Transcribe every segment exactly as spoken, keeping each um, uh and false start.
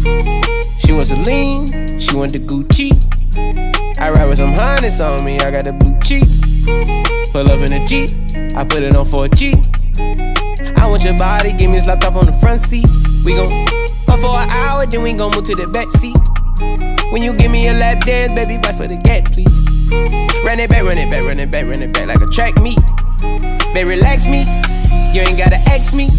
She wants to lean, she want the Gucci. I ride with some harness on me, I got the blue cheek. Pull up in a Jeep, I put it on for a G. I want your body, give me a slap top on the front seat. We gon' fuck for an hour, then we gon' move to the back seat. When you give me a lap dance, baby, bite for the gap, please. Run it back, run it back, run it back, run it back like a track meet. Baby, relax me, you ain't gotta ask me.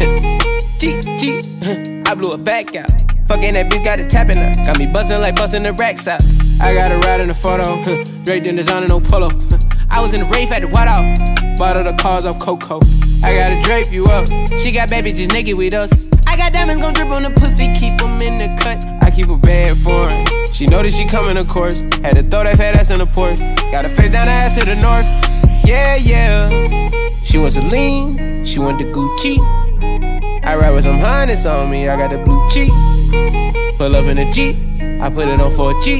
G, G, I blew it back out. Fucking that bitch got it tapping up. Got me bustin' like bustin' the racks out. I got a ride in the photo, draped in designer, no polo. I was in the rave at the White Out. Bought all the cars off Coco. I gotta drape you up. She got baby just naked with us. I got diamonds gon' drip on the pussy, keep them in the cut. I keep a bad for her. She know that she coming, of course. Had to throw that fat ass in the porch. Got her face down, her ass to the north. Yeah, yeah. She wants to lean, she want the Gucci. I ride with some harness on me, I got the blue cheek. Pull up in a Jeep, I put it on for a G.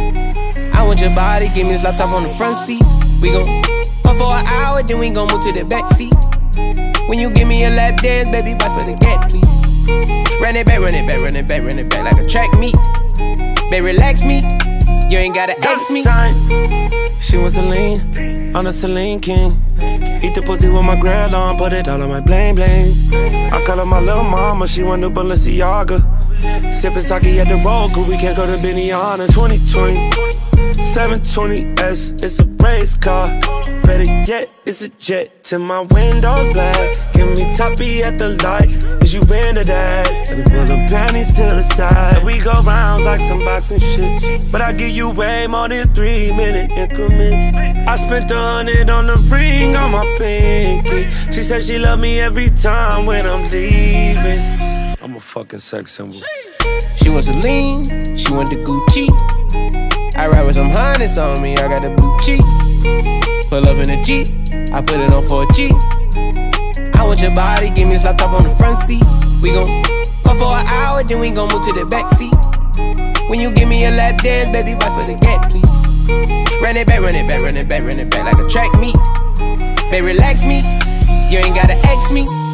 I want your body, give me this laptop on the front seat. We gon' fuck for an hour, then we gon' move to the back seat. When you give me a lap dance, baby, bite for the gap, please. Run it back, run it back, run it back, run it back like a track meet. Baby, relax me, you ain't gotta ask me. She wants to lean on a Celine King. Eat the pussy with my grill on, put it all on my bling bling. I call her my little mama, she want new Balenciaga. Sippin' sake at the road, cause we can't go to Benihana. Twenty twenty, seven twenty S, it's a race car. Better yet, it's a jet till my windows black. Give me toppy at the light, is you into that? Let me pull them panties to the side. We go rounds like some boxing shit, but I give you way more than three minute increments. I spent a hundred on the ring on my pinky. She said she love me every time when I'm leaving. I'm a fucking sex symbol. She wants to lean, she want the Gucci. I ride with some harness on me, I got the blue cheek. Pull up in a Jeep, I put it on for a G. I want your body, give me a slap top on the front seat. We gon' fuck for an hour, then we gon' move to the back seat. When you give me a lap dance, baby, bite for the gap, please. Run it back, run it back, run it back, run it back like a track meet. Baby, relax me, you ain't gotta ask me.